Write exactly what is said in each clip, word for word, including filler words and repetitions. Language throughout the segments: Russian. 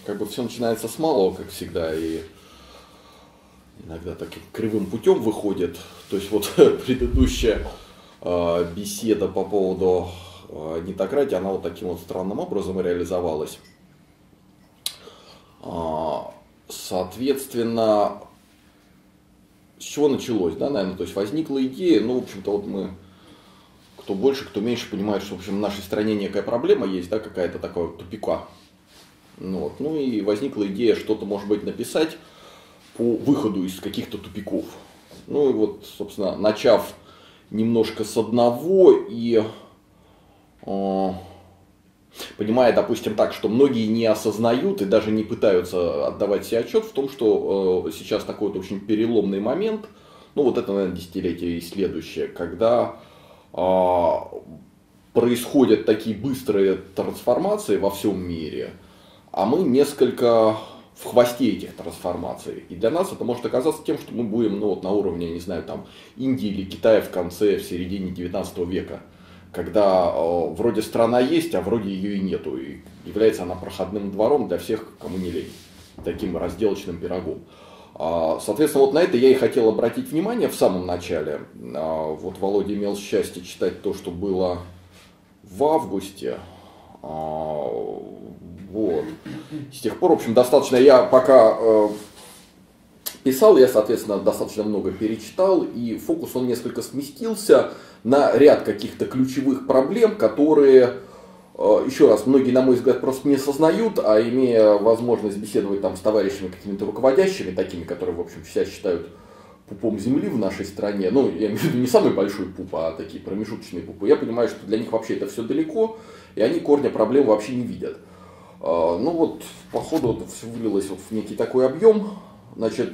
как бы все начинается с малого, как всегда, и иногда таким кривым путем выходит. То есть вот предыдущая э, беседа по поводу э, нетократии, она вот таким вот странным образом реализовалась. А, соответственно, с чего началось, да, наверное, то есть возникла идея, ну, в общем-то, вот мы, кто больше, кто меньше, понимает, что, в общем, в нашей стране некая проблема есть, да, какая-то такая тупика. Ну, вот, ну и возникла идея что-то, может быть, написать по выходу из каких-то тупиков. Ну и вот, собственно, начав немножко с одного и э, понимая, допустим, так, что многие не осознают и даже не пытаются отдавать себе отчет в том, что э, сейчас такой вот очень переломный момент, ну вот это, наверное, десятилетие и следующее, когда э, происходят такие быстрые трансформации во всем мире, а мы несколько в хвосте этих трансформаций. И для нас это может оказаться тем, что мы будем, ну, вот на уровне, не знаю, там, Индии или Китая в конце, в середине девятнадцатого века. Когда э, вроде страна есть, а вроде ее и нету. И является она проходным двором для всех, кому не лень. Таким разделочным пирогом. А, соответственно, вот на это я и хотел обратить внимание в самом начале. А, вот Володя имел счастье читать то, что было в августе. А, вот. С тех пор, в общем, достаточно, я пока э, писал, я, соответственно, достаточно много перечитал, и фокус он несколько сместился на ряд каких-то ключевых проблем, которые, э, еще раз, многие, на мой взгляд, просто не осознают, а имея возможность беседовать там с товарищами какими-то руководящими, такими, которые, в общем, себя считают пупом земли в нашей стране, ну, я имею в виду не самый большой пуп, а такие промежуточные пупы, я понимаю, что для них вообще это все далеко, и они корня проблем вообще не видят. Ну вот, по ходу это все вылилось вот в некий такой объем. Значит,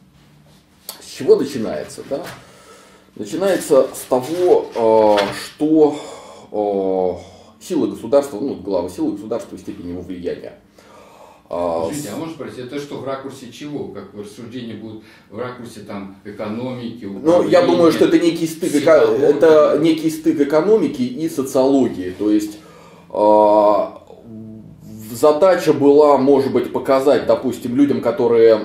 с чего начинается? Да? Начинается с того, что сила государства, ну, глава силы государства и степень его влияния. Скажите, а может спросить, это что, в ракурсе чего? Как рассуждения будут в ракурсе там экономики? Ну, я думаю, что это некий стык, это некий стык экономики и социологии. То есть задача была, может быть, показать, допустим, людям, которые...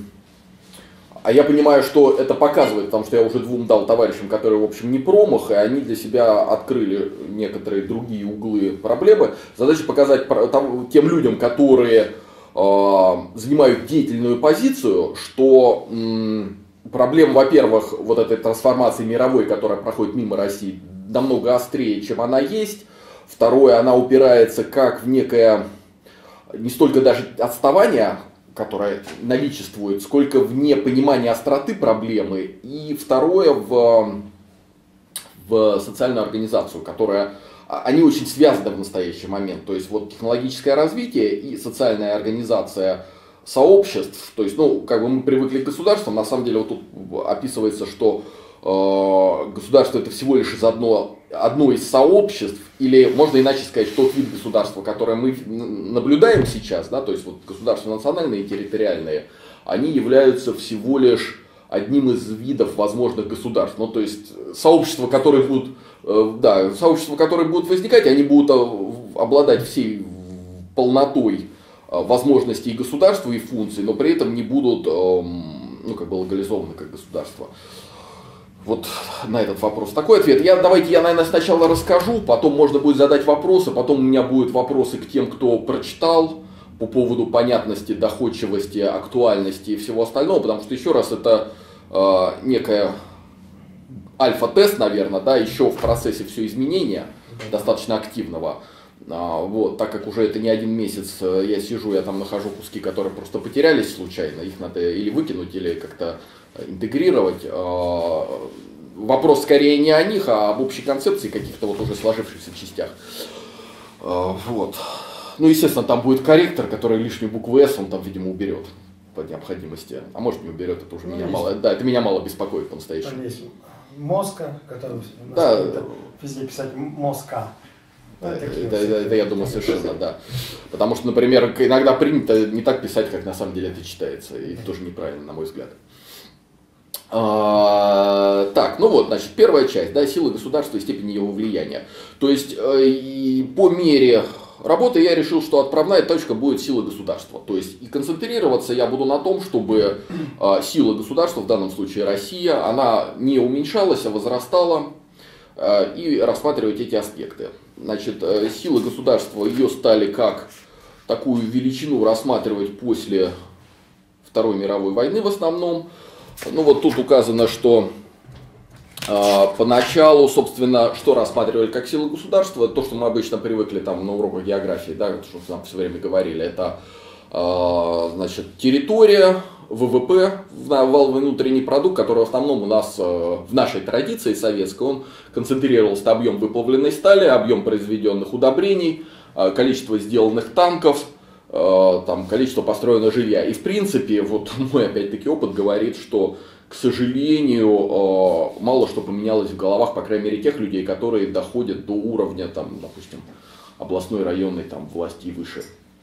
А я понимаю, что это показывает, потому что я уже двум дал товарищам, которые, в общем, не промах, и они для себя открыли некоторые другие углы проблемы. Задача показать тем людям, которые занимают деятельную позицию, что проблема, во-первых, вот этой трансформации мировой, которая проходит мимо России, намного острее, чем она есть. Второе, она упирается как в некое... не столько даже отставание, которое наличествует, сколько в непонимании остроты проблемы. И второе, в, в социальную организацию, которая... Они очень связаны в настоящий момент. То есть вот технологическое развитие и социальная организация сообществ. То есть, ну, как бы мы привыкли к государству, на самом деле вот тут описывается, что э, государство это всего лишь из одно, одно из сообществ, или можно иначе сказать, тот вид государства, которое мы наблюдаем сейчас, да, то есть вот государства национальные и территориальные, они являются всего лишь одним из видов возможных государств. Ну, то есть сообщества, которые будут, э, да, сообщества, которые будут возникать, они будут обладать всей полнотой возможностей государства и функций, но при этом не будут, э, ну, как бы легализованы как государство. Вот на этот вопрос такой ответ. Я, давайте я, наверное, сначала расскажу, потом можно будет задать вопросы, потом у меня будут вопросы к тем, кто прочитал по поводу понятности, доходчивости, актуальности и всего остального, потому что, еще раз, это э, некая альфа-тест, наверное, да, еще в процессе все изменения, достаточно активного. А, вот, так как уже это не один месяц я сижу, я там нахожу куски, которые просто потерялись случайно, их надо или выкинуть, или как-то интегрировать. Вопрос скорее не о них, а об общей концепции каких-то вот уже сложившихся частях. Вот. Ну, естественно, там будет корректор, который лишнюю букву «С» он там, видимо, уберет по необходимости. А может, не уберет, это уже ну, меня есть. мало. Да, это меня мало беспокоит по-настоящему. Там есть мозга, который да. везде писать мозга. Да, это, это, это, это я думаю совершенно, да. Потому что, например, иногда принято не так писать, как на самом деле это читается. И это тоже неправильно, на мой взгляд. А, так, ну вот, значит, первая часть, да, сила государства и степень его влияния. То есть, э, и по мере работы я решил, что отправная точка будет сила государства. То есть и концентрироваться я буду на том, чтобы э, сила государства, в данном случае Россия, она не уменьшалась, а возрастала, э, и рассматривать эти аспекты. Значит, э, сила государства, ее стали как такую величину рассматривать после Второй мировой войны в основном. Ну вот тут указано, что поначалу, собственно, что рассматривали как силу государства, то, что мы обычно привыкли там на уроках географии, да, что нам все время говорили, это значит, территория, ВВП, валовый внутренний продукт, который в основном у нас в нашей традиции советской, он концентрировался на объем выплавленной стали, объем произведенных удобрений, количество сделанных танков, там, количество построенного жилья. И в принципе, вот мой опять-таки опыт говорит, что, к сожалению, мало что поменялось в головах, по крайней мере, тех людей, которые доходят до уровня, там, допустим, областной, районной там, власти и выше.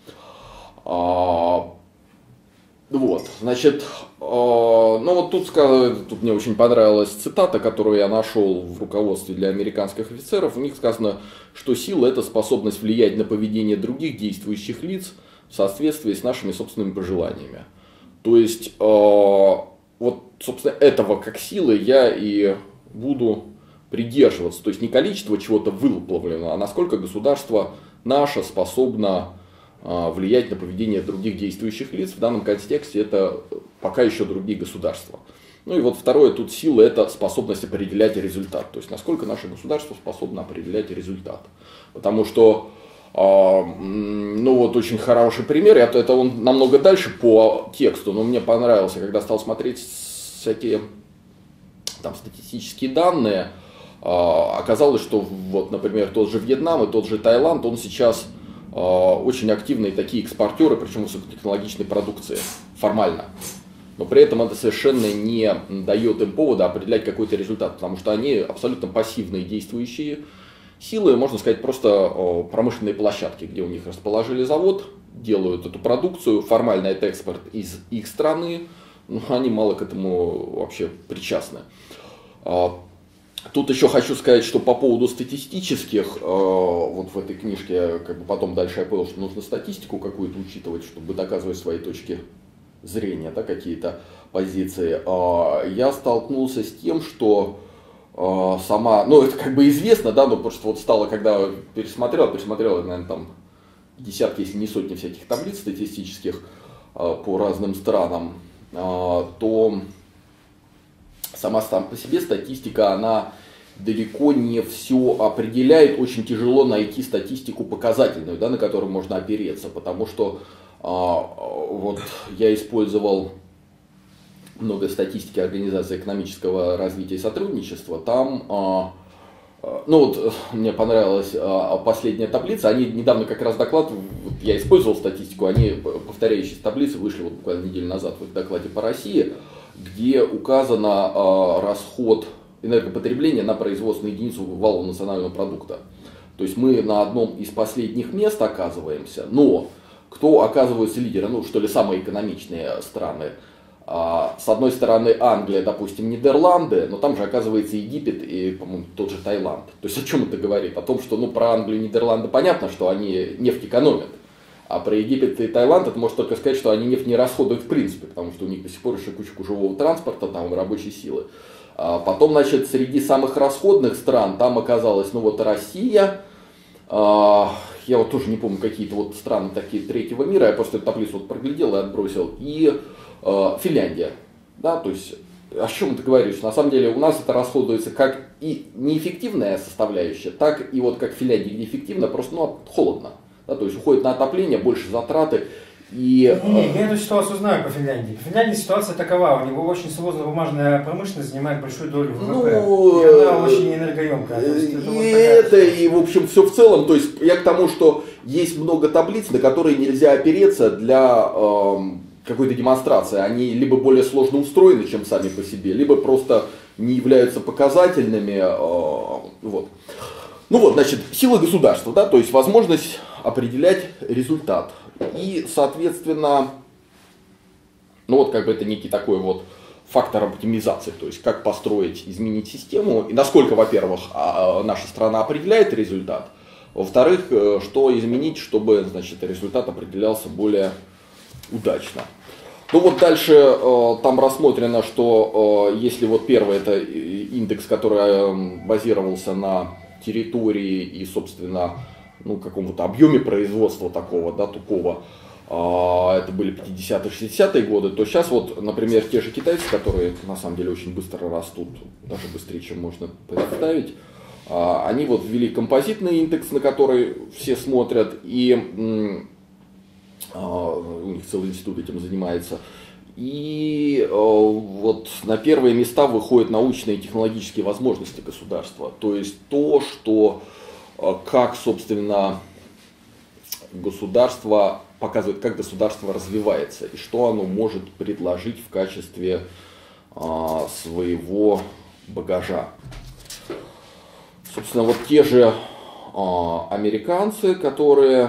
Вот, значит, ну вот тут, тут мне очень понравилась цитата, которую я нашел в руководстве для американских офицеров. У них сказано, что сила – это способность влиять на поведение других действующих лиц в соответствии с нашими собственными пожеланиями. То есть, вот, собственно, этого как силы я и буду придерживаться. То есть, не количество чего-то выплавлено, а насколько государство наше способно влиять на поведение других действующих лиц. В данном контексте это пока еще другие государства. Ну и вот второе, тут сила – это способность определять результат. То есть, насколько наше государство способно определять результат. Потому что, ну вот очень хороший пример, это, это он намного дальше по тексту, но мне понравился, когда стал смотреть всякие там статистические данные, оказалось, что вот, например, тот же Вьетнам и тот же Таиланд, он сейчас очень активные такие экспортеры, причем высокотехнологичной продукции, формально. Но при этом это совершенно не дает им повода определять какой-то результат, потому что они абсолютно пассивные действующие силы, можно сказать, просто промышленные площадки, где у них расположили завод, делают эту продукцию, формально это экспорт из их страны, но они мало к этому вообще причастны. Тут еще хочу сказать, что по поводу статистических, вот в этой книжке, как бы потом дальше я понял, что нужно статистику какую-то учитывать, чтобы доказывать свои точки зрения, да, какие-то позиции. Я столкнулся с тем, что сама, ну это как бы известно, да, но просто вот стало, когда пересмотрел, пересмотрел, наверное, там десятки, если не сотни всяких таблиц статистических по разным странам, то сама сам по себе статистика, она далеко не все определяет, очень тяжело найти статистику показательную, да, на которую можно опереться, потому что вот я использовал много статистики Организации экономического развития и сотрудничества, там, ну вот мне понравилась последняя таблица, они недавно как раз доклад, я использовал статистику, они повторяющиеся таблицы вышли вот буквально неделю назад в докладе по России, где указано расход энергопотребления на производственную единицу валового национального продукта. То есть мы на одном из последних мест оказываемся, но кто оказывается лидером, ну что ли самые экономичные страны? С одной стороны Англия, допустим, Нидерланды, но там же оказывается Египет и, по-моему, тот же Таиланд. То есть о чем это говорит? О том, что ну, про Англию и Нидерланды понятно, что они нефть экономят. А про Египет и Таиланд это может только сказать, что они нефть не расходуют в принципе, потому что у них до сих пор еще куча живого транспорта, там рабочей силы. А потом, значит, среди самых расходных стран там оказалась, ну вот Россия, а, я вот тоже не помню, какие-то вот страны такие третьего мира, я просто эту таблицу вот проглядел и отбросил, и а, Финляндия, да, то есть о чем ты говоришь? На самом деле у нас это расходуется как и неэффективная составляющая, так и вот как в Финляндии неэффективно, просто ну, холодно. Да, то есть уходит на отопление, больше затраты. И... Не, не, я эту ситуацию знаю по Финляндии. По Финляндии ситуация такова, у него очень сложно-бумажная промышленность занимает большую долю ВВП. Ну, и она очень энергоемкая. И это, вот это и в общем все в целом, то есть я к тому, что есть много таблиц, на которые нельзя опереться для э, какой-то демонстрации. Они либо более сложно устроены, чем сами по себе, либо просто не являются показательными. Э, вот. Ну вот, значит, сила государства, да, то есть возможность определять результат. И, соответственно, ну вот как бы это некий такой вот фактор оптимизации, то есть как построить, изменить систему, и насколько, во-первых, наша страна определяет результат, Во-вторых, что изменить, чтобы, значит, результат определялся более удачно. Ну вот дальше там рассмотрено, что если вот первый это индекс, который базировался на территории и, собственно, ну, каком-то объеме производства такого, да, тупого, это были пятидесятые шестидесятые годы, то сейчас вот, например, те же китайцы, которые на самом деле очень быстро растут, даже быстрее, чем можно представить, они вот ввели композитный индекс, на который все смотрят, и у них целый институт этим занимается. И вот на первые места выходят научные и технологические возможности государства. То есть то, что как, собственно, государство показывает, как государство развивается и что оно может предложить в качестве своего багажа. Собственно, вот те же американцы, которые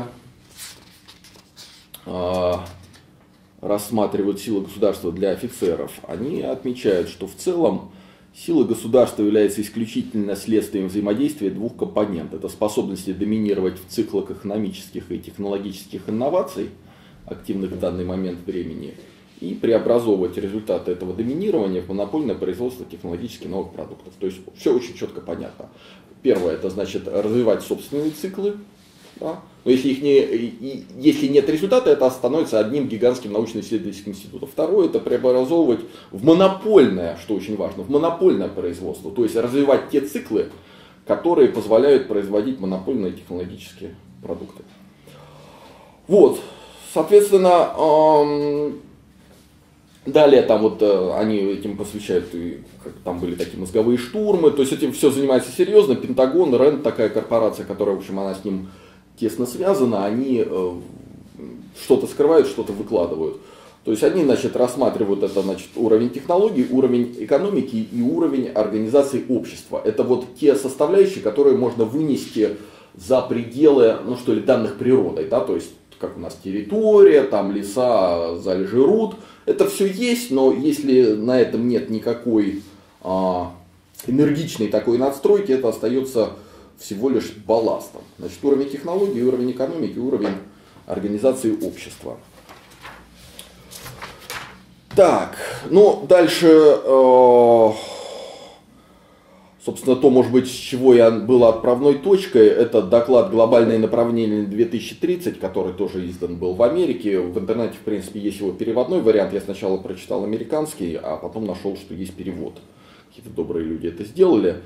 рассматривают силы государства для офицеров, они отмечают, что в целом сила государства является исключительно следствием взаимодействия двух компонентов. Это способности доминировать в циклах экономических и технологических инноваций, активных в данный момент времени, и преобразовывать результаты этого доминирования в монопольное производство технологических новых продуктов. То есть все очень четко понятно. Первое, это значит развивать собственные циклы. Да? Но если, их не, если нет результата, это становится одним гигантским научно-исследовательским институтом. Второе, это преобразовывать в монопольное, что очень важно, в монопольное производство. То есть развивать те циклы, которые позволяют производить монопольные технологические продукты. Вот, соответственно, эм, далее там вот э, они этим посвящают, и, как, там были такие мозговые штурмы, то есть этим все занимается серьезно. Пентагон, РЭНД, такая корпорация, которая, в общем, она с ним тесно связаны, они э, что-то скрывают, что-то выкладывают. То есть они, значит, рассматривают это, значит, уровень технологий, уровень экономики и уровень организации общества. Это вот те составляющие, которые можно вынести за пределы, ну что ли, данных природой, да, то есть как у нас территория, там леса, залежи руд. Это все есть, но если на этом нет никакой а, энергичной такой надстройки, это остается всего лишь балластом. Значит, уровень технологий, уровень экономики, уровень организации общества. Так, ну дальше, э, собственно, то, может быть, с чего я был отправной точкой, это доклад «Глобальное направление две тысячи тридцать», который тоже издан был в Америке. В интернете, в принципе, есть его переводной вариант. Я сначала прочитал американский, а потом нашел, что есть перевод. Какие-то добрые люди это сделали.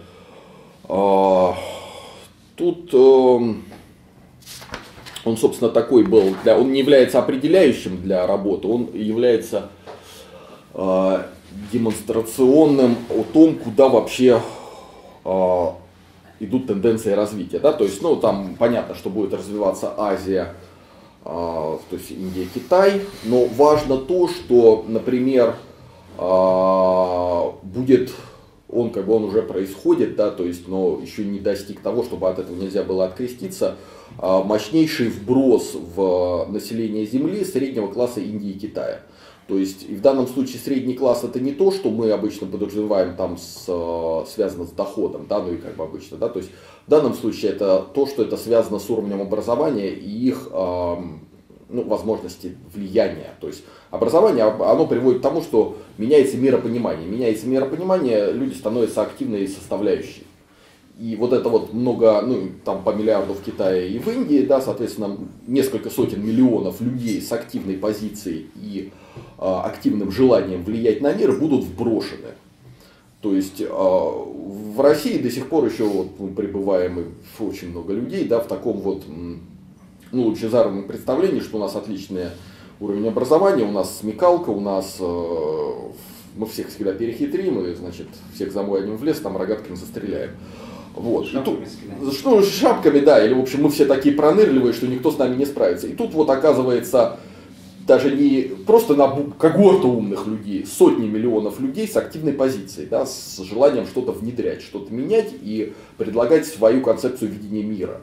Тут он, собственно, такой был, для, он не является определяющим для работы, он является э, демонстрационным о том, куда вообще э, идут тенденции развития. Да? То есть, ну, там понятно, что будет развиваться Азия, э, то есть Индия, Китай, но важно то, что, например, э, будет... Он как бы он уже происходит, да, то есть, но еще не достиг того, чтобы от этого нельзя было откреститься. Мощнейший вброс в население Земли среднего класса Индии и Китая. То есть, и в данном случае средний класс это не то, что мы обычно подразумеваем там с, связано с доходом, да, ну и как бы обычно, да, то есть в данном случае это то, что это связано с уровнем образования и их ну, возможности влияния. То есть образование, оно приводит к тому, что меняется миропонимание. Меняется миропонимание, люди становятся активной составляющей. И вот это вот много, ну там по миллиарду в Китае и в Индии, да, соответственно, несколько сотен миллионов людей с активной позицией и э, активным желанием влиять на мир будут вброшены. То есть э, в России до сих пор еще вот, мы пребываем, и очень много людей, да, в таком вот ну, лучезарном представлении, что у нас отличный уровень образования, у нас смекалка, у нас э, мы всех всегда перехитрим, и, значит, всех замоем в лес, там рогатками застреляем. Вот. Шапками, и тут, что, шапками, да, или в общем мы все такие пронырливые, что никто с нами не справится. И тут вот оказывается даже не просто на когорту умных людей, сотни миллионов людей с активной позицией, да, с желанием что-то внедрять, что-то менять и предлагать свою концепцию видения мира.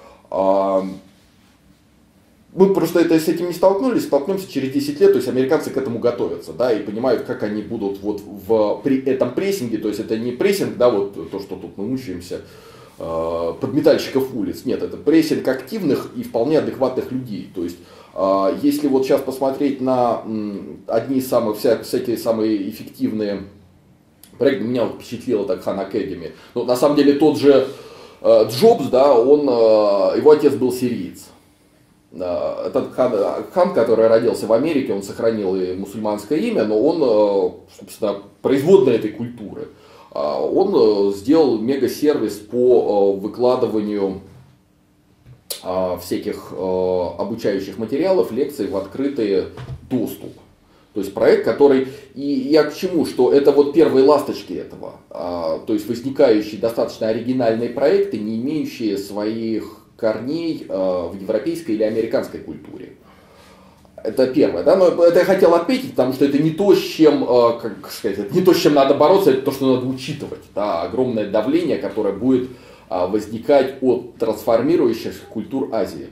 Мы просто это, с этим не столкнулись, столкнемся через десять лет, то есть американцы к этому готовятся, да, и понимают, как они будут вот в, при этом прессинге, то есть это не прессинг, да, вот то, что тут мы мучаемся, подметальщиков улиц. Нет, это прессинг активных и вполне адекватных людей. То есть, если вот сейчас посмотреть на одни из самых, всякие самые эффективные проекты, меня вот впечатлило так Khan Academy. Но на самом деле тот же Джобс, да, он, его отец был сириец. Этот хан, хан, который родился в Америке, он сохранил и мусульманское имя, но он, собственно, производная этой культуры. Он сделал мега-сервис по выкладыванию всяких обучающих материалов, лекций в открытый доступ. То есть проект, который... И я к чему? Что это вот первые ласточки этого. То есть возникающие достаточно оригинальные проекты, не имеющие своих корней в европейской или американской культуре. Это первое, да, но это я хотел отметить, потому что это не то, с чем, как сказать, это не то, с чем надо бороться, это то, что надо учитывать. Да, огромное давление, которое будет возникать от трансформирующихся культур Азии.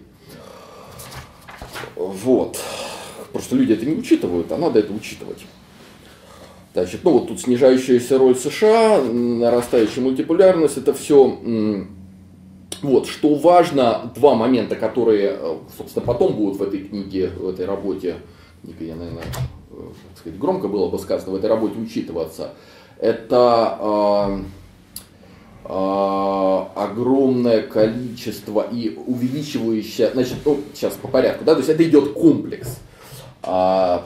Вот. Просто люди это не учитывают, а надо это учитывать. Значит, ну вот тут снижающаяся роль США, нарастающая мультиполярность, это все... Вот, что важно, два момента, которые, собственно, потом будут в этой книге, в этой работе, книга, я, наверное, так сказать, громко было бы сказано, в этой работе учитываться, это э, э, огромное количество и увеличивающее, значит, ну, сейчас по порядку, да, то есть это идет комплекс. А,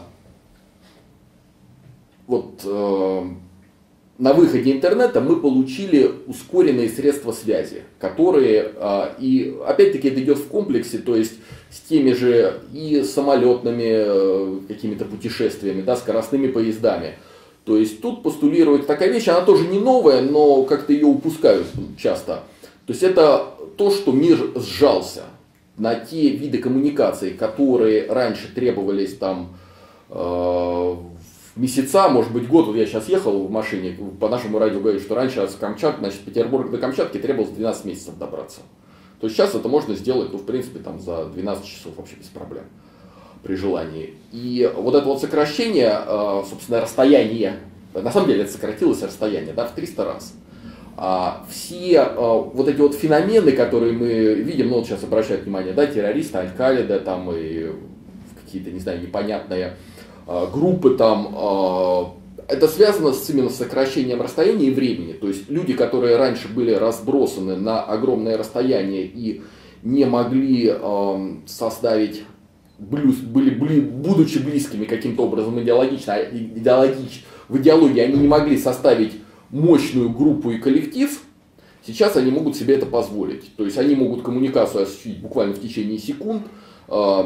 вот э, на выходе интернета мы получили ускоренные средства связи, которые, э, и опять-таки это идет в комплексе, то есть с теми же и самолетными э, какими-то путешествиями, да, скоростными поездами. То есть тут постулирует такая вещь, она тоже не новая, но как-то ее упускают часто. То есть это то, что мир сжался на те виды коммуникаций, которые раньше требовались там э, месяца, может быть год. Вот я сейчас ехал в машине, по нашему радио говорят, что раньше с Камчатки, значит, Петербург до Камчатки требовалось двенадцать месяцев добраться. То есть сейчас это можно сделать, ну, в принципе, там, за двенадцать часов вообще без проблем, при желании. И вот это вот сокращение, э, собственно, расстояния, на самом деле это сократилось расстояние, да, в триста раз. А все а, вот эти вот феномены, которые мы видим, ну вот сейчас обращают внимание, да, террористы, Аль-Каида, там и какие-то, не знаю, непонятные а, группы там, а, это связано с именно с сокращением расстояния и времени. То есть люди, которые раньше были разбросаны на огромное расстояние и не могли а, составить, были, были, будучи близкими каким-то образом идеологично, идеологич, в идеологии они не могли составить мощную группу и коллектив, сейчас они могут себе это позволить. То есть они могут коммуникацию осуществить буквально в течение секунд э,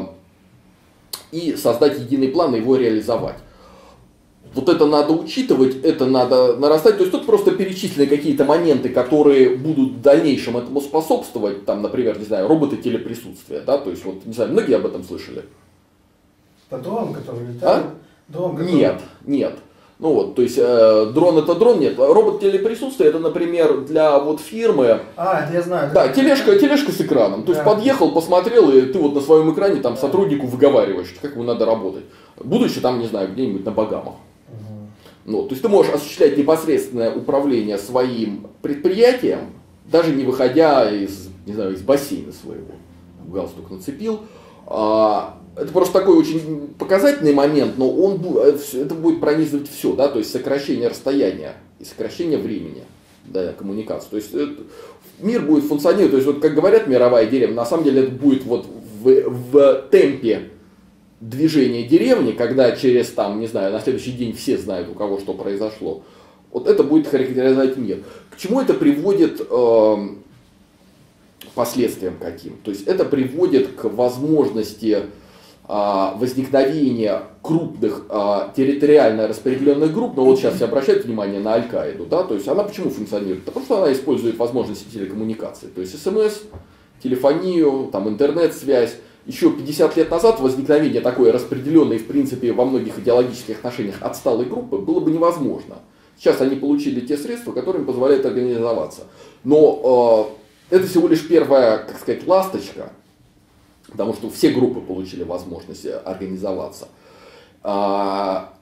и создать единый план и его реализовать. Вот это надо учитывать, это надо нарастать. То есть тут просто перечислены какие-то моменты, которые будут в дальнейшем этому способствовать. Там, например, не знаю, роботы телеприсутствия. Да? То есть, вот, не знаю, многие об этом слышали. Это дрон, который летает? А? Дрон, который... Нет, нет. Ну вот, то есть э, дрон это дрон, нет. Робот телеприсутствия это, например, для вот фирмы. А, это я знаю. Да, тележка, тележка с экраном. То есть да. Подъехал, посмотрел, и ты вот на своем экране там сотруднику выговариваешь, как ему надо работать. Будучи там, не знаю, где-нибудь на Багамах. Угу. Ну, то есть ты можешь осуществлять непосредственное управление своим предприятием, даже не выходя из, не знаю, из бассейна своего. Галстук нацепил. А, это просто такой очень показательный момент, но он, это будет пронизывать все, да, то есть сокращение расстояния и сокращение времени, да, коммуникации. То есть это, мир будет функционировать, то есть вот как говорят мировая деревня, на самом деле это будет вот в, в темпе движения деревни, когда через там, не знаю, на следующий день все знают, у кого что произошло. Вот это будет характеризовать мир. К чему это приводит? Э, последствиям каким? То есть это приводит к возможности возникновения крупных а, территориально распределенных групп, но вот сейчас все обращают внимание на Аль-Каиду, да, то есть она почему функционирует? Потому что она использует возможности телекоммуникации, то есть СМС, телефонию, там, интернет-связь. Еще пятьдесят лет назад возникновение такой распределенной, в принципе, во многих идеологических отношениях отсталой группы было бы невозможно. Сейчас они получили те средства, которые им позволяют организоваться. Но э, это всего лишь первая, как сказать, ласточка, потому что все группы получили возможность организоваться.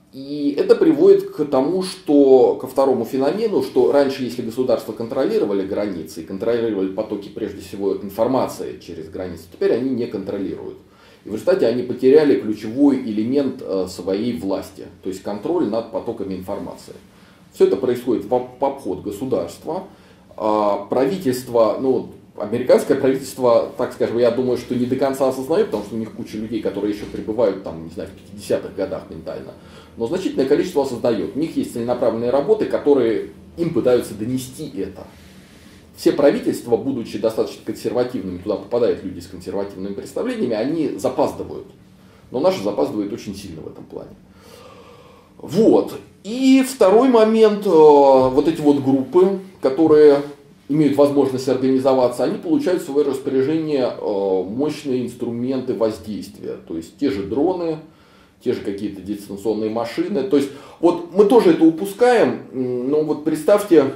И это приводит к тому, что, ко второму феномену, что раньше, если государства контролировали границы и контролировали потоки, прежде всего, информации через границы, теперь они не контролируют. И в результате они потеряли ключевой элемент своей власти, то есть контроль над потоками информации. Все это происходит в обход государства. Правительство, ну, американское правительство, так скажем, я думаю, что не до конца осознает, потому что у них куча людей, которые еще пребывают там, не знаю, в пятидесятых годах ментально. Но значительное количество осознает. У них есть целенаправленные работы, которые им пытаются донести это. Все правительства, будучи достаточно консервативными, туда попадают люди с консервативными представлениями, они запаздывают. Но наши запаздывают очень сильно в этом плане. Вот. И второй момент, вот эти вот группы, которые имеют возможность организоваться, они получают в свое распоряжение мощные инструменты воздействия. То есть те же дроны, те же какие-то дистанционные машины. То есть вот мы тоже это упускаем, но вот представьте,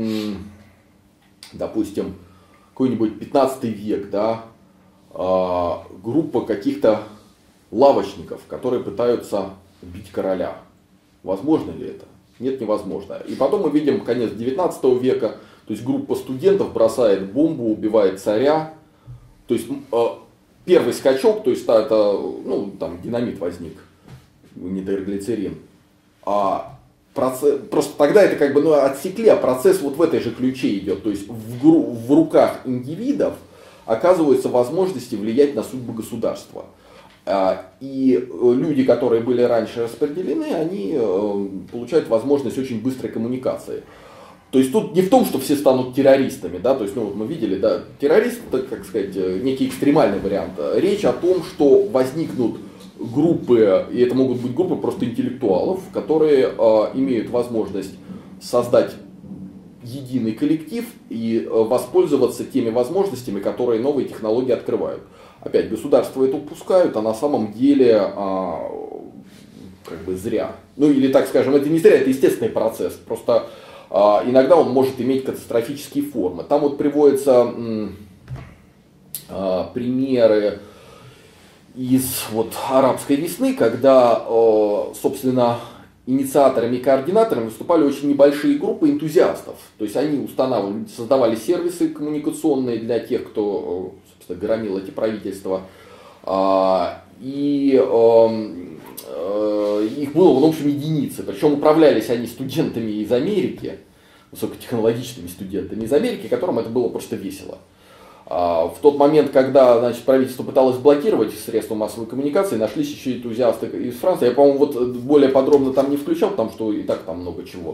допустим, какой-нибудь пятнадцатый век, да, группа каких-то лавочников, которые пытаются убить короля. Возможно ли это? Нет, невозможно. И потом мы видим конец девятнадцатого века, то есть группа студентов бросает бомбу, убивает царя. То есть первый скачок, то есть это, ну, там динамит возник, нитроглицерин. А процесс, просто тогда это как бы, ну, отсекли, а процесс вот в этой же ключе идет. То есть в, гру, в руках индивидов оказываются возможности влиять на судьбу государства. И люди, которые были раньше распределены, они получают возможность очень быстрой коммуникации. То есть тут не в том, что все станут террористами, да, то есть, ну, вот мы видели, да, террорист, это, как сказать, некий экстремальный вариант. Речь о том, что возникнут группы, и это могут быть группы просто интеллектуалов, которые э, имеют возможность создать единый коллектив и э, воспользоваться теми возможностями, которые новые технологии открывают. Опять, государства это упускают, а на самом деле э, как бы зря. Ну или, так скажем, это не зря, это естественный процесс, просто иногда он может иметь катастрофические формы. Там вот приводятся м, а, примеры из вот, арабской весны, когда, о, собственно, инициаторами и координаторами выступали очень небольшие группы энтузиастов. То есть они устанавливали, создавали сервисы коммуникационные для тех, кто, собственно, громил эти правительства. А, и их было, в общем, единицы. Причем управлялись они студентами из Америки, высокотехнологичными студентами из Америки, которым это было просто весело. В тот момент, когда, значит, правительство пыталось блокировать средства массовой коммуникации, нашлись еще энтузиасты из Франции. Я, по-моему, вот более подробно там не включал, потому что и так там много чего.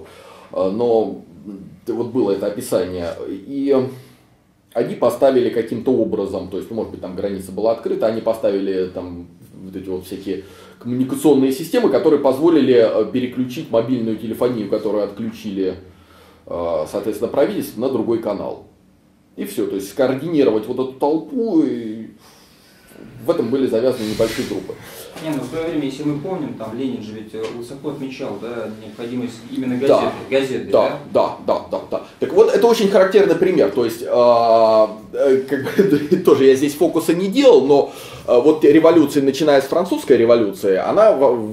Но вот было это описание. И они поставили каким-то образом, то есть, может быть, там граница была открыта, они поставили там вот эти вот всякие коммуникационные системы, которые позволили переключить мобильную телефонию, которую отключили, соответственно, правительство, на другой канал. И все, то есть скоординировать вот эту толпу, и в этом были завязаны небольшие группы. Не, ну в свое время, если мы помним, там Ленин же ведь высоко отмечал, да, необходимость именно газеты. Да, газеты да, да, да, да, да. Так вот, это очень характерный пример. То есть, э, как бы, тоже я здесь фокуса не делал, но э, вот революция, начиная с французской революции, она в,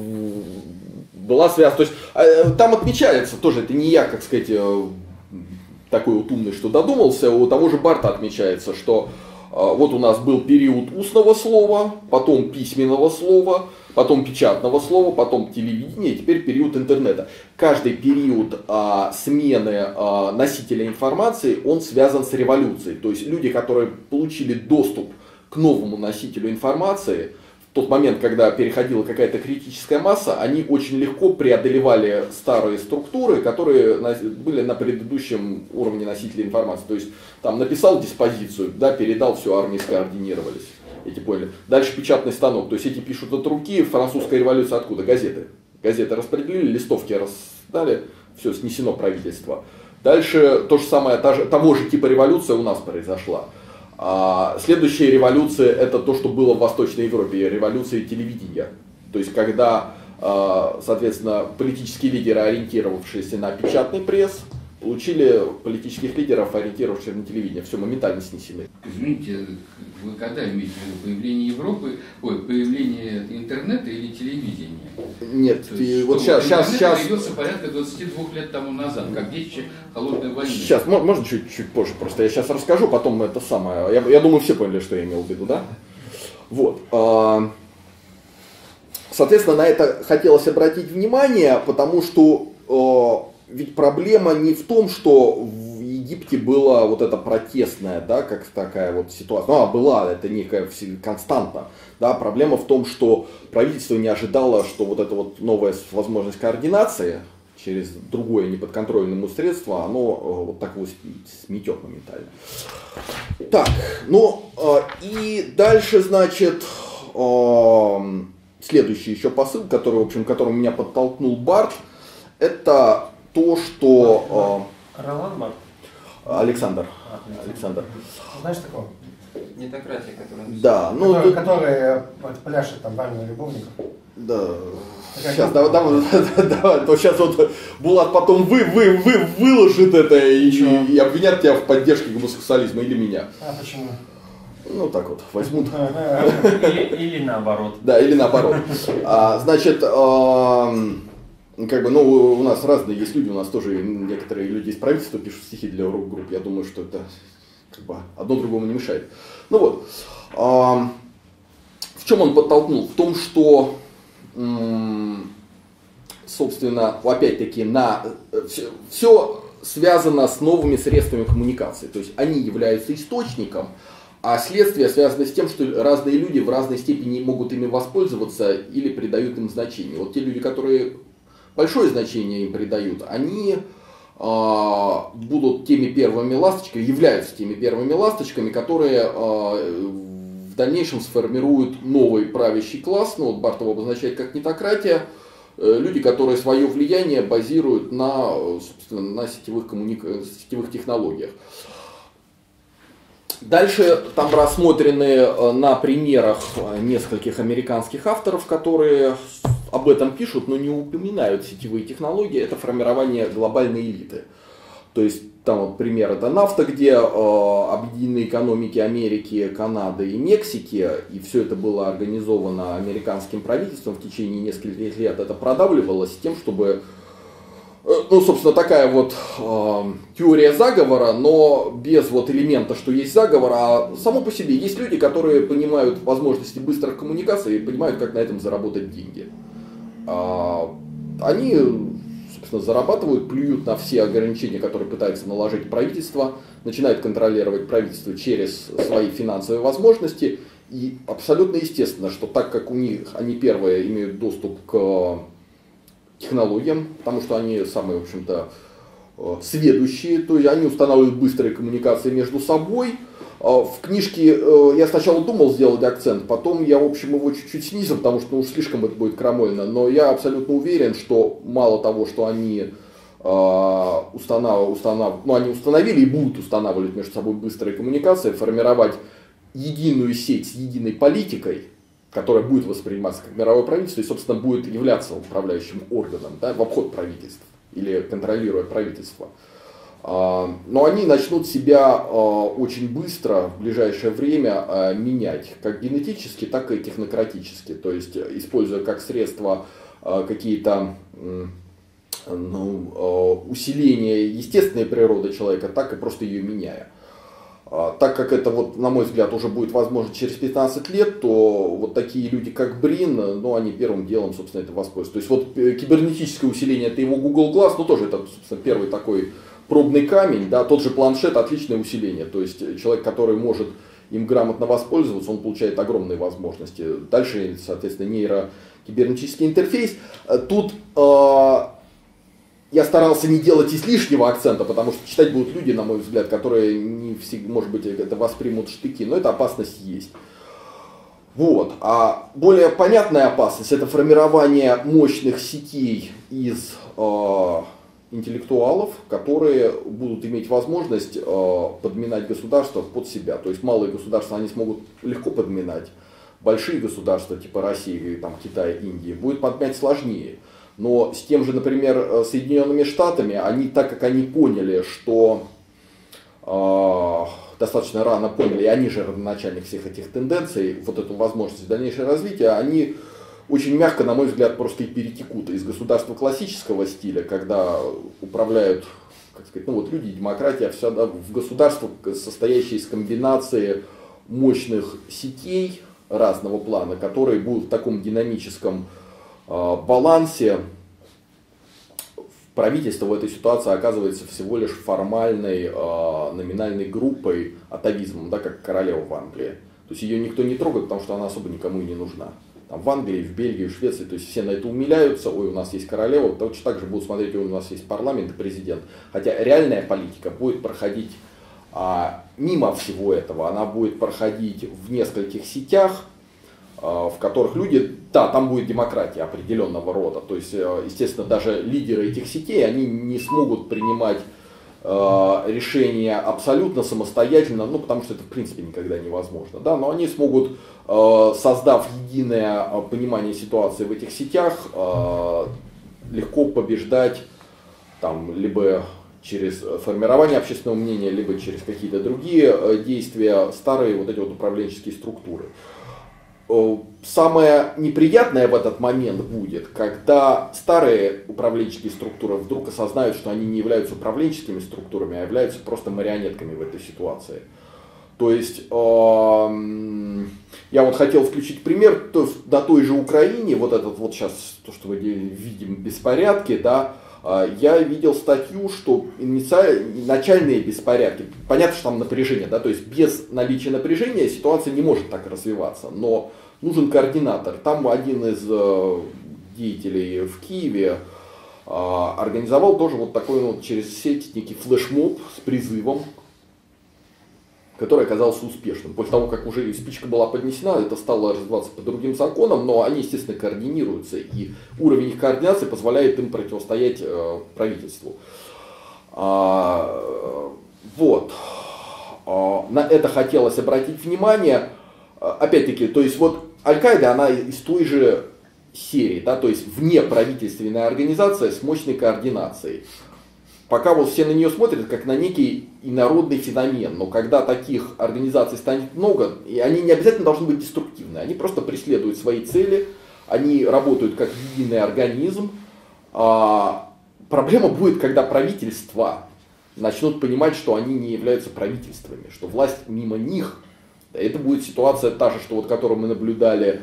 была связана. То есть, э, там отмечается, тоже это не я, как сказать, э, такой вот умный, что додумался, у того же Барта отмечается, что вот у нас был период устного слова, потом письменного слова, потом печатного слова, потом телевидения, и теперь период интернета. Каждый период а, смены а, носителя информации, он связан с революцией. То есть люди, которые получили доступ к новому носителю информации, в тот момент, когда переходила какая-то критическая масса, они очень легко преодолевали старые структуры, которые были на предыдущем уровне носителя информации. То есть там написал диспозицию, да, передал, все, армии скоординировались. Эти поняли. Дальше печатный станок. То есть эти пишут от руки. Французская революция откуда? Газеты. Газеты распределили, листовки раздали, все, снесено правительство. Дальше то же самое, та же, того же типа революция у нас произошла. А следующая революция — это то, что было в Восточной Европе, революция телевидения. То есть когда, соответственно, политические лидеры, ориентировавшиеся на печатный пресс, получили политических лидеров, ориентировавшихся на телевидение. Все моментально снесены. Извините, Вы когда имеете в виду появление Европы, ой, появление интернета или телевидения? Нет, ты, вот что, сейчас, сейчас, сейчас. Появился порядка двадцати двух лет тому назад, как детище холодной войны. Сейчас, можно чуть-чуть позже, просто я сейчас расскажу, потом это самое. Я, я думаю, все поняли, что я имел в виду, да? Вот. Соответственно, на это хотелось обратить внимание, потому что ведь проблема не в том, что в Египте была вот эта протестная, да, как такая вот ситуация. Ну, а была, это некая константа. Да, проблема в том, что правительство не ожидало, что вот эта вот новая возможность координации через другое неподконтрольное ему средство, оно вот так вот сметет моментально. Так, ну и дальше, значит, следующий еще посыл, который, в общем, которым меня подтолкнул Барт, это то, что... Ролан Барт? Александр. Александр. Знаешь такого? Нетократия, которая... Да, ну... Который, тут... который пляшет там бальную любовников. Да. Сейчас, давай, давай, давай, то сейчас вот Булат потом вы, вы, вы выложит это и, и обвинят тебя в поддержке гомосексуализма или меня. А почему? Ну так вот, возьмут. Или, или наоборот. Да, или наоборот. А, значит, а, как бы, ну, у нас разные есть люди, у нас тоже некоторые люди из правительства пишут стихи для рок-групп. Я думаю, что это как бы одно другому не мешает. Ну вот, а, в чем он подтолкнул? В том, что, собственно, опять-таки, на все, все связано с новыми средствами коммуникации. То есть они являются источником, а следствие связано с тем, что разные люди в разной степени могут ими воспользоваться или придают им значение. Вот те люди, которые большое значение им придают, они а, будут теми первыми ласточками, являются теми первыми ласточками, которые а, в дальнейшем сформируют новый правящий класс. Ну, вот Барт его обозначает как нетократия. Люди, которые свое влияние базируют на, собственно, на сетевых, коммуника... сетевых технологиях. Дальше там рассмотрены на примерах нескольких американских авторов, которые об этом пишут, но не упоминают сетевые технологии. Это формирование глобальной элиты. То есть там вот пример это нафта, где э, объединены экономики Америки, Канады и Мексики, и все это было организовано американским правительством в течение нескольких лет. Это продавливалось тем, чтобы, э, ну, собственно, такая вот э, теория заговора, но без вот элемента, что есть заговор, а само по себе есть люди, которые понимают возможности быстрых коммуникаций и понимают, как на этом заработать деньги. Э, они... зарабатывают, плюют на все ограничения, которые пытается наложить правительство, начинают контролировать правительство через свои финансовые возможности. И абсолютно естественно, что так как у них они первые имеют доступ к технологиям, потому что они самые, в общем-то, сведущие, то есть они устанавливают быстрые коммуникации между собой. В книжке я сначала думал сделать акцент, потом я, в общем, его чуть-чуть снизил, потому что ну, уж слишком это будет крамольно. Но я абсолютно уверен, что мало того, что они, установ... Установ... ну, они установили и будут устанавливать между собой быстрые коммуникации, формировать единую сеть с единой политикой, которая будет восприниматься как мировое правительство и, собственно, будет являться управляющим органом, да, в обход правительства или контролируя правительство. Но они начнут себя очень быстро, в ближайшее время, менять, как генетически, так и технократически. То есть, используя как средство какие-то ну, усиления естественной природы человека, так и просто ее меняя. Так как это, вот, на мой взгляд, уже будет возможно через пятнадцать лет, то вот такие люди, как Брин, ну, они первым делом, собственно, это воспользуются. То есть, вот кибернетическое усиление, это его Google Glass, ну, тоже это, собственно, первый такой пробный камень, да, тот же планшет, отличное усиление. То есть, человек, который может им грамотно воспользоваться, он получает огромные возможности. Дальше, соответственно, нейрокибернетический интерфейс. Тут э, я старался не делать излишнего акцента, потому что читать будут люди, на мой взгляд, которые не всегда, может быть, это воспримут штыки, но эта опасность есть. Вот. А более понятная опасность — это формирование мощных сетей из э, интеллектуалов, которые будут иметь возможность э, подминать государства под себя. То есть малые государства они смогут легко подминать. Большие государства, типа России, там, Китая, Индии, будет подмять сложнее. Но с тем же, например, Соединенными Штатами, они, так как они поняли, что э, достаточно рано поняли, и они же родоначальник всех этих тенденций, вот эту возможность дальнейшего развития, они очень мягко, на мой взгляд, просто и перетекут из государства классического стиля, когда управляют, как сказать, ну вот люди, демократия, вся, да, в государство, состоящее из комбинации мощных сетей разного плана, которые будут в таком динамическом э, балансе. Правительство в этой ситуации оказывается всего лишь формальной, э, номинальной группой, атовизмом, да, как королева в Англии. То есть ее никто не трогает, потому что она особо никому и не нужна. Там, в Англии, в Бельгии, в Швеции, то есть все на это умиляются, ой, у нас есть королева, точно так же будут смотреть, ой, у нас есть парламент и президент. Хотя реальная политика будет проходить а, мимо всего этого, она будет проходить в нескольких сетях, а, в которых люди, да, там будет демократия определенного рода, то есть, естественно, даже лидеры этих сетей, они не смогут принимать а, решения абсолютно самостоятельно, ну, потому что это, в принципе, никогда невозможно, да, но они смогут, создав единое понимание ситуации в этих сетях, легко побеждать там, либо через формирование общественного мнения, либо через какие-то другие действия старые вот эти вот управленческие структуры. Самое неприятное в этот момент будет, когда старые управленческие структуры вдруг осознают, что они не являются управленческими структурами, а являются просто марионетками в этой ситуации. То есть, э, я вот хотел включить пример, то есть, на той же Украине, вот этот вот сейчас, то, что мы видим, беспорядки, да, э, я видел статью, что инициаль, начальные беспорядки, понятно, что там напряжение, да, то есть без наличия напряжения ситуация не может так развиваться, но нужен координатор. Там один из э, деятелей в Киеве э, организовал тоже вот такой вот через сеть некий флешмоб с призывом, который оказался успешным. После того, как уже спичка была поднесена, это стало развиваться по другим законам, но они, естественно, координируются, и уровень их координации позволяет им противостоять э, правительству. А, вот. А, на это хотелось обратить внимание. Опять-таки, то есть вот Аль-Каида, она из той же серии, да, то есть внеправительственная организация с мощной координацией. Пока вот все на нее смотрят как на некий инородный феномен, но когда таких организаций станет много, и они не обязательно должны быть деструктивны, они просто преследуют свои цели, они работают как единый организм. А проблема будет, когда правительства начнут понимать, что они не являются правительствами, что власть мимо них. Это будет ситуация та же, что вот, которую мы наблюдали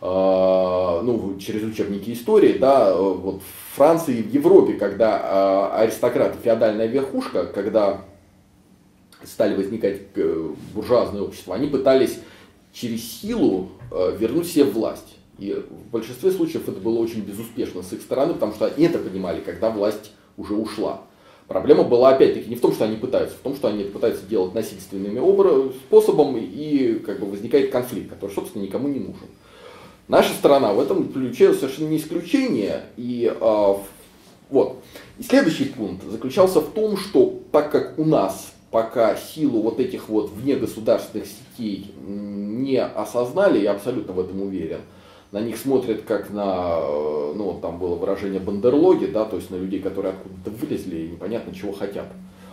ну, через учебники истории, да, вот в Франции и в Европе, когда аристократы, феодальная верхушка, когда стали возникать буржуазные общества, они пытались через силу вернуть себе власть. И в большинстве случаев это было очень безуспешно с их стороны, потому что они это понимали, когда власть уже ушла. Проблема была опять-таки не в том, что они пытаются, в том, что они это пытаются делать насильственными способом, и как бы возникает конфликт, который, собственно, никому не нужен. Наша страна в этом ключе совершенно не исключение. И, э, вот. И следующий пункт заключался в том, что так как у нас пока силу вот этих вот внегосударственных сетей не осознали, я абсолютно в этом уверен, на них смотрят как на, ну там было выражение бандерлоги, да, то есть на людей, которые откуда-то вылезли и непонятно чего хотят,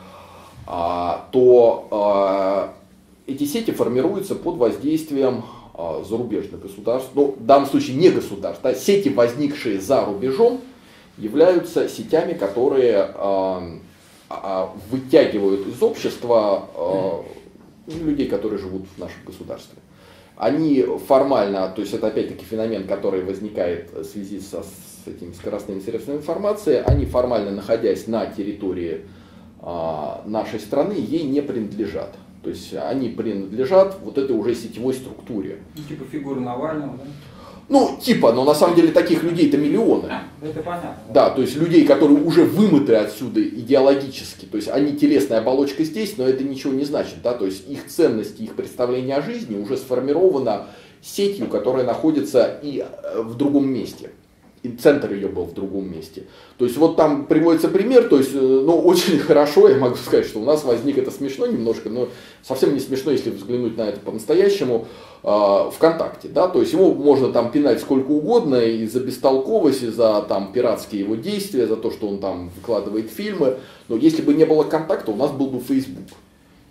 а, то а, эти сети формируются под воздействием зарубежных государств, ну, в данном случае не государств, да, сети, возникшие за рубежом, являются сетями, которые э, э, вытягивают из общества э, людей, которые живут в нашем государстве. Они формально, то есть это опять-таки феномен, который возникает в связи со, с этими скоростными средствами информации, они формально, находясь на территории э, нашей страны, ей не принадлежат. То есть они принадлежат вот этой уже сетевой структуре. Ну, типа фигуры Навального, да? Ну, типа, но на самом деле таких людей-то миллионы. Это понятно. Да, то есть людей, которые уже вымыты отсюда идеологически. То есть они телесная оболочка здесь, но это ничего не значит. Да? То есть их ценности, их представление о жизни уже сформировано сетью, которая находится и в другом месте. И центр ее был в другом месте. То есть вот там приводится пример, то есть, ну, очень хорошо, я могу сказать, что у нас возник, это смешно немножко, но совсем не смешно, если взглянуть на это по-настоящему, э, ВКонтакте, да, то есть его можно там пинать сколько угодно и за бестолковость, и за там пиратские его действия, за то, что он там выкладывает фильмы, но если бы не было контакта, у нас был бы Facebook.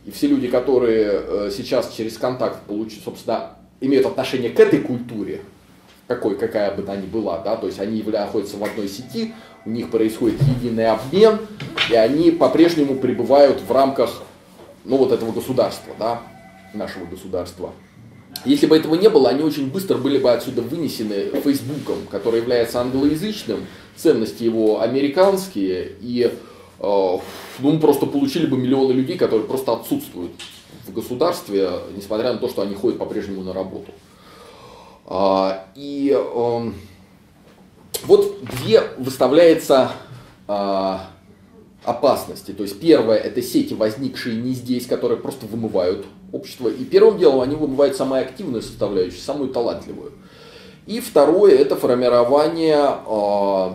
И все люди, которые сейчас через контакт получают, собственно, имеют отношение к этой культуре, какой, какая бы она ни была, да, то есть они находятся в одной сети, у них происходит единый обмен, и они по-прежнему пребывают в рамках, ну, вот этого государства, да, нашего государства. Если бы этого не было, они очень быстро были бы отсюда вынесены Фейсбуком, который является англоязычным, ценности его американские, и э, ну, мы просто получили бы миллионы людей, которые просто отсутствуют в государстве, несмотря на то, что они ходят по-прежнему на работу. А, и э, вот две выставляются э, опасности. То есть первое — это сети, возникшие не здесь, которые просто вымывают общество. И первым делом они вымывают самую активную составляющую, самую талантливую. И второе — это формирование э,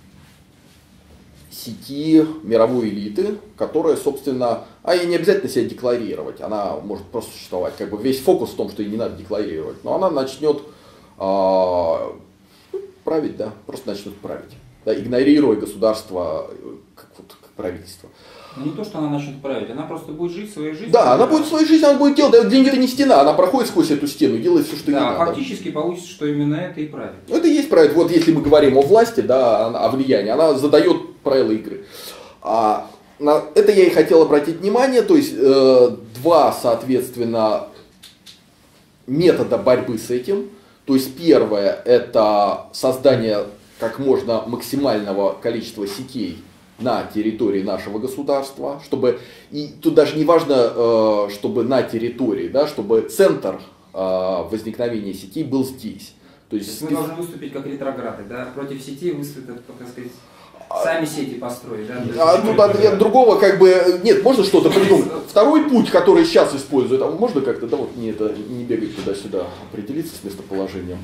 сети мировой элиты, которая, собственно, а ей не обязательно себя декларировать, она может просто существовать. Как бы весь фокус в том, что ей не надо декларировать. Но она начнет э, править, да, просто начнет править, да, игнорируя государство как, вот, как правительство. Не то, что она начнет править, она просто будет жить своей жизнью. Да, она будет своей жизнью, она будет делать, для нее это не стена, она проходит сквозь эту стену, делает все, что да, ей надо. Фактически получится, что именно это и правит. Это и есть правит. Вот если мы говорим о власти, да, о влиянии, она задает правила игры. А, на это я и хотел обратить внимание, то есть э, два, соответственно, метода борьбы с этим. То есть первое — это создание как можно максимального количества сетей на территории нашего государства, чтобы, и тут даже не важно, чтобы на территории, да, чтобы центр возникновения сетей был здесь. То есть, То есть мы должны выступить как ретрограды, да, против сетей выступить, так сказать, сами сети построить, да? А тут от, от другого как бы, нет, можно что-то придумать. Второй путь, который сейчас используют, а можно как-то, да, вот не, это, не бегать туда-сюда, определиться с местоположением.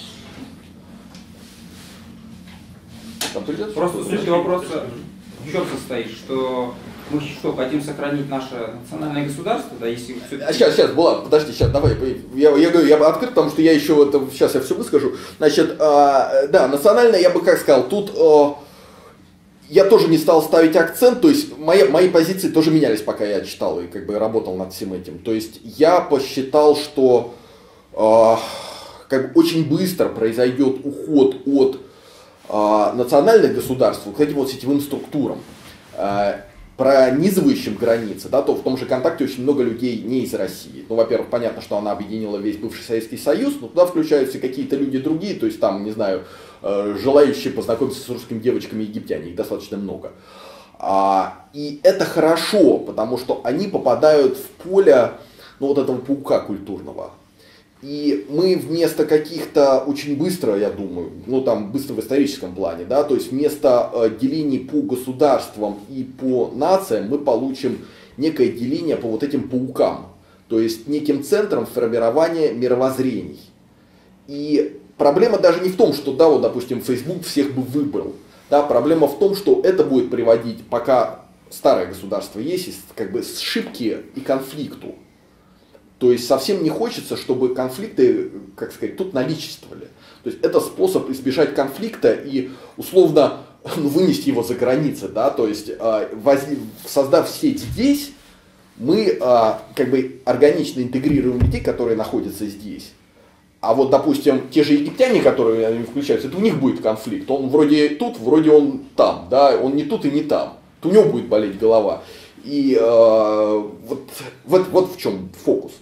Там Просто суть вопроса в чем состоит, что мы что, хотим сохранить наше национальное государство, да, если все-таки... А сейчас, сейчас, была, подожди, сейчас, давай, я, я говорю, я открыт, потому что я еще, это, сейчас я все выскажу. Значит, э, да, национальное, я бы как сказал, тут э, я тоже не стал ставить акцент, то есть мои, мои позиции тоже менялись, пока я читал и как бы работал над всем этим. То есть я посчитал, что э, как бы очень быстро произойдет уход от э, национальных государств к этим вот сетевым структурам, э, пронизывающим границы, да, то в том же ВКонтакте очень много людей не из России. Ну, во-первых, понятно, что она объединила весь бывший Советский Союз, но туда включаются какие-то люди другие, то есть там, не знаю, желающие познакомиться с русскими девочками египтяне, их достаточно много. А, и это хорошо, потому что они попадают в поле, ну, вот этого паука культурного. И мы вместо каких-то очень быстро, я думаю, ну там быстро в историческом плане, да, то есть вместо э, делений по государствам и по нациям мы получим некое деление по вот этим паукам, то есть неким центром формирования мировоззрений. И проблема даже не в том, что, да, вот, допустим, Facebook всех бы выбрал, да, проблема в том, что это будет приводить, пока старое государство есть, как бы сшибки и конфликту. То есть совсем не хочется, чтобы конфликты, как сказать, тут наличествовали. То есть это способ избежать конфликта и условно ну, вынести его за границы. Да? То есть создав сеть здесь, мы как бы органично интегрируем людей, которые находятся здесь. А вот, допустим, те же египтяне, которые включаются, это у них будет конфликт. Он вроде тут, вроде он там, да? Он не тут и не там. То у него будет болеть голова. И э, вот, вот, вот в чем фокус.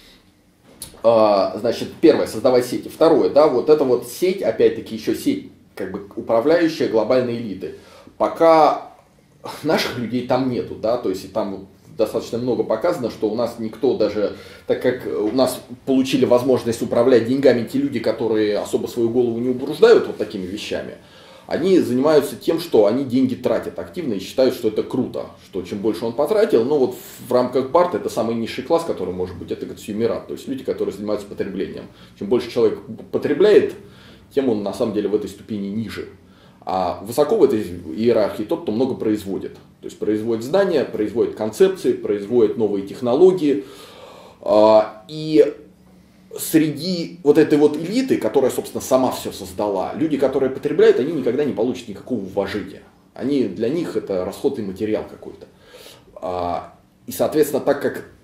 Значит, первое, создавать сети. Второе, да, вот это вот сеть, опять-таки еще сеть, как бы управляющая глобальной элиты. Пока наших людей там нету, да, то есть там достаточно много показано, что у нас никто даже, так как у нас получили возможность управлять деньгами те люди, которые особо свою голову не утруждают вот такими вещами, они занимаются тем, что они деньги тратят активно и считают, что это круто, что чем больше он потратил, ну вот в рамках Барта это самый низший класс, который может быть, это консюмерат, то есть люди, которые занимаются потреблением. Чем больше человек потребляет, тем он на самом деле в этой ступени ниже. А высоко в этой иерархии тот, кто много производит. То есть производит знания, производит концепции, производит новые технологии. И среди вот этой вот элиты, которая, собственно, сама все создала, люди, которые потребляют, они никогда не получат никакого уважения. Они, для них это расходный материал какой-то. И, соответственно, так как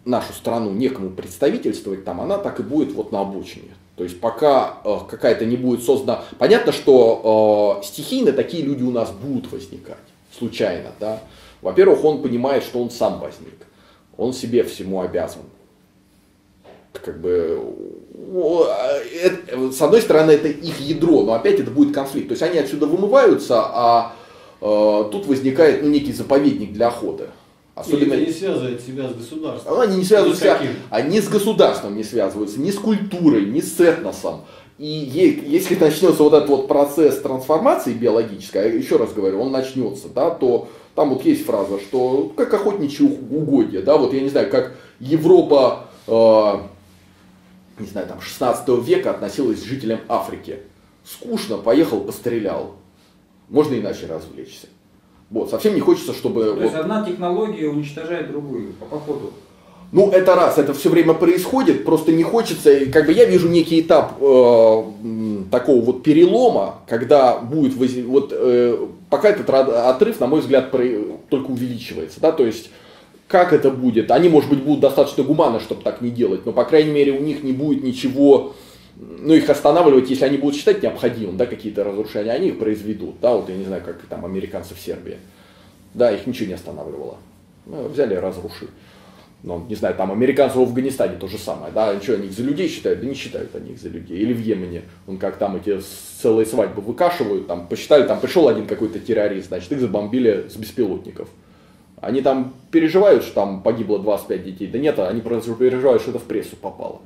нашу страну некому представительствовать там, она так и будет вот на обочине. То есть пока э, какая-то не будет создана... Понятно, что э, стихийно такие люди у нас будут возникать, случайно, да. Во-первых, он понимает, что он сам возник, он себе всему обязан. Как бы, это, с одной стороны, это их ядро, но опять это будет конфликт. То есть они отсюда вымываются, а э, тут возникает ну, некий заповедник для охоты. Особенно... Или не связывают себя с государством. Они не связывают себя, они с государством не связываются, ни с культурой, ни с этносом. И если начнется вот этот вот процесс трансформации биологической, еще раз говорю, он начнется, да, то там вот есть фраза, что как охотничьи угодья, да, вот я не знаю, как Европа, э, не знаю, там шестнадцатого века относилась к жителям Африки. Скучно, поехал, пострелял. Можно иначе развлечься. Вот, совсем не хочется, чтобы... То вот... есть одна технология уничтожает другую по походу. Ну, это раз, это все время происходит, просто не хочется, как бы я вижу некий этап э, такого вот перелома, когда будет, вот э, пока этот отрыв, на мой взгляд, про, только увеличивается, да, то есть, как это будет, они, может быть, будут достаточно гуманны, чтобы так не делать, но, по крайней мере, у них не будет ничего, ну, их останавливать, если они будут считать необходимым, да, какие-то разрушения, они их произведут, да, вот я не знаю, как там американцы в Сербии, да, их ничего не останавливало, ну, взяли и разрушили. Ну, не знаю, там американцы в Афганистане то же самое, да, что они их за людей считают, да не считают они их за людей. Или в Йемене, он как там эти целые свадьбы выкашивают, там посчитали, там пришел один какой-то террорист, значит, их забомбили с беспилотников. Они там переживают, что там погибло двадцать пять детей, да нет, они просто переживают, что это в прессу попало.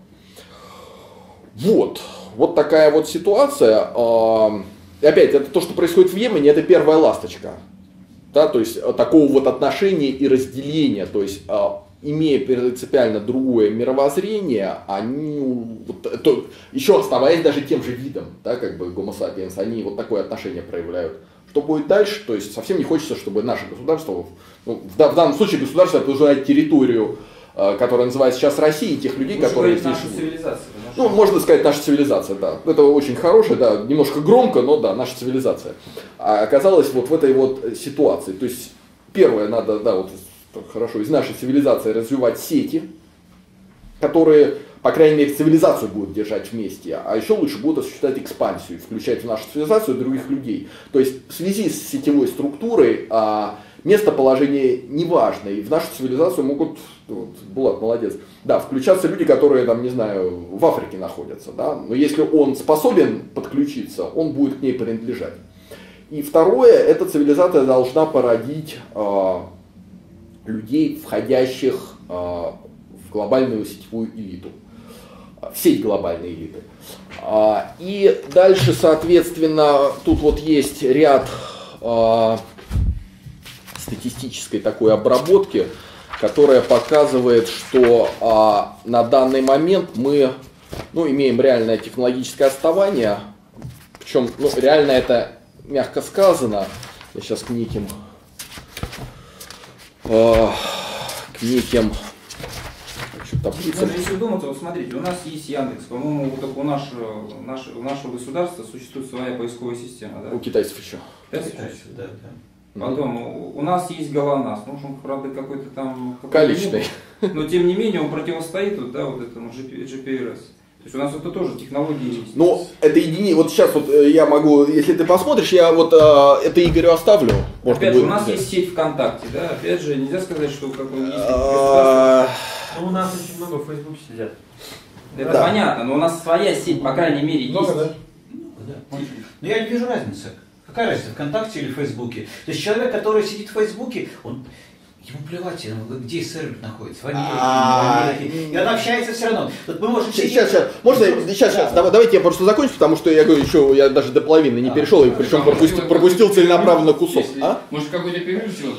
Вот, вот такая вот ситуация. И опять, это то, что происходит в Йемене, это первая ласточка. Да, то есть такого вот отношения и разделения, то есть имея принципиально другое мировоззрение, они, вот, то, еще оставаясь даже тем же видом, да, как бы Homo sapiens, они вот такое отношение проявляют. Что будет дальше? То есть совсем не хочется, чтобы наше государство, ну, в, в данном случае государство окружает территорию, э, которая называется сейчас Россией, тех людей, Лучше которые здесь здесь живут. Цивилизация, ну, можно сказать, наша цивилизация, да. Это очень хорошая, да, немножко громко, но да, наша цивилизация. А оказалась вот в этой вот ситуации. То есть первое, надо, да, вот хорошо, из нашей цивилизации развивать сети, которые, по крайней мере, цивилизацию будут держать вместе, а еще лучше будут осуществлять экспансию, включать в нашу цивилизацию других людей. То есть в связи с сетевой структурой а, местоположение не важно, и в нашу цивилизацию могут, вот, Булат молодец, да, включаться люди, которые, там, не знаю, в Африке находятся, да, но если он способен подключиться, он будет к ней принадлежать. И второе, эта цивилизация должна породить а, людей, входящих э, в глобальную сетевую элиту, в сеть глобальной элиты. А, и дальше, соответственно, тут вот есть ряд э, статистической такой обработки, которая показывает, что э, на данный момент мы ну, имеем реальное технологическое отставание, причем ну, реально это мягко сказано, я сейчас к неким к неким таблицам. Ну, если думать, вот смотрите, у нас есть Яндекс, по-моему, у нашего, нашего, у нашего государства существует своя поисковая система. Да? У китайцев еще. Китайцев, да, да. Потом mm-hmm. у нас есть ГЛОНАСС, ну, он, правда, какой-то там... Количественный. Но тем не менее он противостоит вот, да, вот этому джи пи эр эс. То есть у нас это тоже технологии есть. Ну, это единица. Вот сейчас вот я могу, если ты посмотришь, я вот э, это Игорю оставлю. Может, опять же, у нас есть сеть ВКонтакте, да? Опять же, нельзя сказать, что как бы есть. Ну, у нас очень много в Фейсбуке сидят. Это понятно, но у нас своя сеть, по крайней мере, есть. Много, да? Но я не вижу разницы. Какая разница, ВКонтакте или в Фейсбуке? То есть человек, который сидит в Фейсбуке, он... Ему плевать, где сервер находится, в Америке, и он общается все равно. Тут мы можем сейчас, сейчас, сейчас, можно, сейчас, сейчас, давайте я просто закончу, потому что я говорю, еще я даже до половины не перешел, и причем пропустил, пропустил целенаправленно кусок. Может, какой-то перерыв сделать?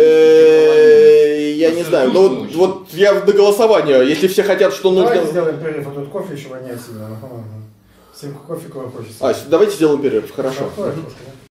Я не знаю, но вот я до голосования, если все хотят, что нужно... Давайте сделаем перерыв, а тут кофе еще воняет сильно. Всем кофе, кого хочется. А, давайте сделаем перерыв, хорошо.